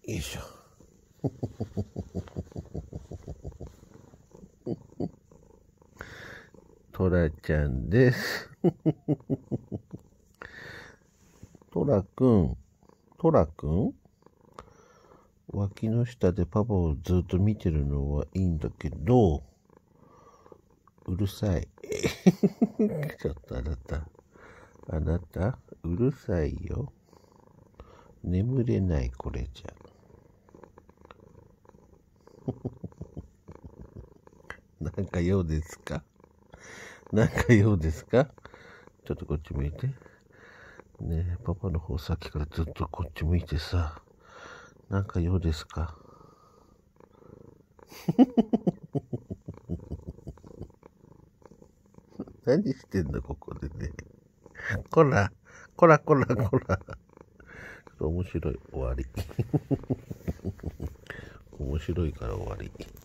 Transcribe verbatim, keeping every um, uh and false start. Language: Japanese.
よいしょ。トラちゃんです。トラくん、トラくん脇の下でパパをずっと見てるのはいいんだけど、うるさい。ちょっとあなた、あなた、うるさいよ。眠れない、これじゃ。なんか用ですか？なんか用ですか？ちょっとこっち向いて。ねえ、パパの方さっきからずっとこっち向いてさ。なんか用ですか？何してんだ、ここでね。こら、こらこらこら。ちょっと面白い、終わり。面白いから終わり。